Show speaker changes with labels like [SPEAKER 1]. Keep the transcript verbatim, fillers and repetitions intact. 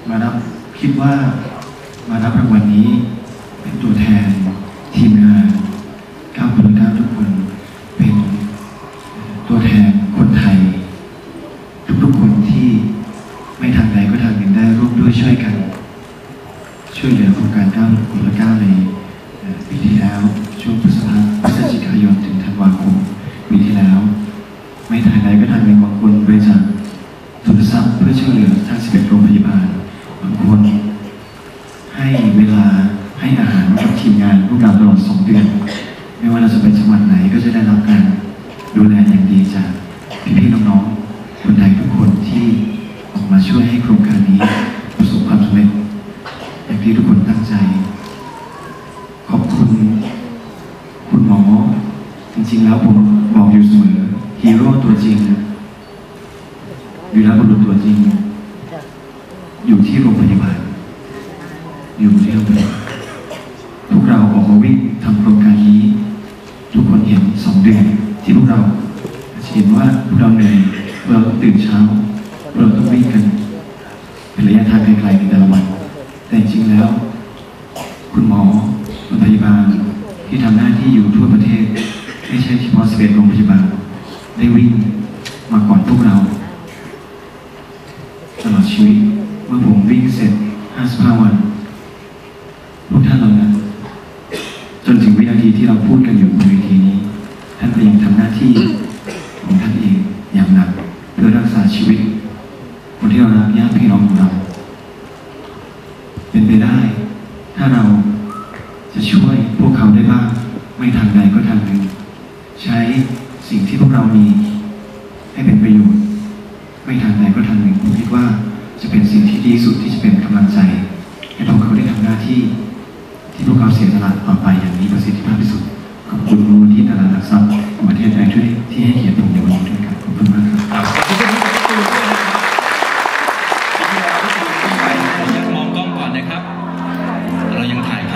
[SPEAKER 1] มารับคิดว่ามารับรางวัลนี้เป็นตัวแทนทีมงานเก้าคนละเก้าทุกคนเป็นตัวแทนคนไทยทุกๆคนที่ไม่ทางใดก็ทางหนึ่งได้ร่วมด้วยช่วยกันช่วยเหลือโครงการเก้าคนละเก้าในปีที่แล้วช่วงพฤษภาพฤศจิกายนถึงธันวาคมปีที่แล้วไม่ทางใดก็ทางหนึ่งบางคนบริจาคทุนทรัพย์เพื่อช่วยเหลือทางสิบเอ็ดโรงพยาบาลบางคนให้เวลาให้อาหารกับทีมงานพวกเราตลอดสองเดือนไม่ว่าเราจะไปจังหวัดไหนก็จะได้รับการดูแลอย่างดีจากพี่ๆน้องๆคนไทยทุกคนที่ออกมาช่วยให้โครงการนี้ประสบความสำเร็จอย่างที่ทุกคนตั้งใจขอบคุณคุณหมอจริงๆแล้วผมบอกอยู่เสมอฮีโร่ตัวจริงวีรบุรุษตัวจริงอยู่ที่โรงพยาบาลอยู่ที่โรงพยาบาลพวกเราออกมาวิ่งทำโครงการนี้ทุกคนเห็นสองเดือนที่พวกเราเห็นว่าพวกเราเหนื่อยเราต้องตื่นเช้าเราต้องวิ่งกันเป็นระยะทางไกลๆในแต่ละวันแต่จริงแล้วคุณหมอโรงพยาบาลที่ทำหน้าที่อยู่ทั่วประเทศไม่ใช่เฉพาะสิบเอ็ดโรงพยาบาลได้วิ่งมาก่อนพวกเราตลอดชีวิตเมื่อผมวิ่งเสร็จห้าสิบห้าวันพวกท่านเหล่านั้นจนถึงวินาทีที่เราพูดกันอยู่บนเวทีนี้ท่านก็ยังทำหน้าที่ของท่านเองอย่างหนักเพื่อรักษาชีวิตคนที่เรารักญาติพี่น้องของเราเป็นไปได้ถ้าเราจะช่วยพวกเขาได้บ้างไม่ทางใดก็ทางหนึ่งใช้สิ่งที่พวกเรามีให้เป็นประโยชน์ไม่ทางใดก็ทางหนึ่งผมคิดว่าจะเป็นสิ่งที่ดีสุดที่จะเป็นกำลังใจให้พวกเขาได้ทำหน้าที่ที่พวกเขาเสียสละต่อไปอย่างมีประสิทธิภาพที่สุดขอบคุณมูลที่ตลาดหลักทรัพย์ของประเทศไทยด้วยที่ให้เกียรติผมในวันนี้ด้วยครับขอบคุณมากครับ
[SPEAKER 2] ยังมองกล้องก่อนนะครับเรายังถ่าย